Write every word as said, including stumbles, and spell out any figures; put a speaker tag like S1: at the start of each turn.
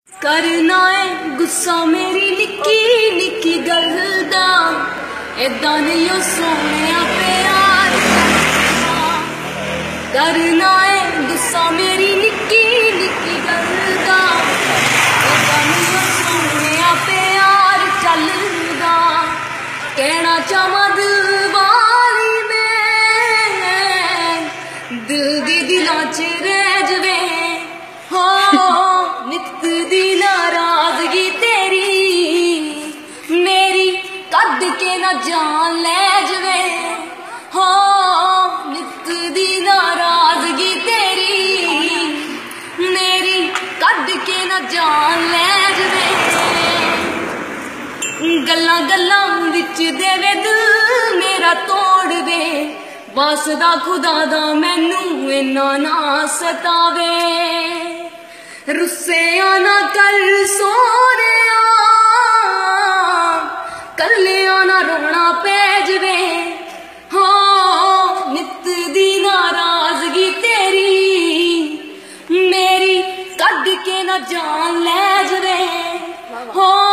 S1: करना है गुस्सा मेरी निक्की निक्की गल दा, ऐदा नहीं ओ सोहणिया प्यार करना है गुस्सा मेरी निक्की निक्की गल दा, ऐदा नहीं ओ सोहणिया प्यार चलदा। कहना चाहवां दिल वाली मैं, दिल दी दिलां च रह जवे हो नित दी नाराजगी तेरी मेरी कद के ना जान ले जवे हो नित दी नाराजगी तेरी मेरी कद के ना जान ले जवे। गल्लां गल्लां विच देवे दिल मेरा तोड़ दे, वासदा खुदा दा मैनू इन्ना ना सतावे। रुस्से आना कर सोने कल्ले आना रोना पै जवे हो नित दी नाराजगी तेरी मेरी कद के ना जान ले जवे हो।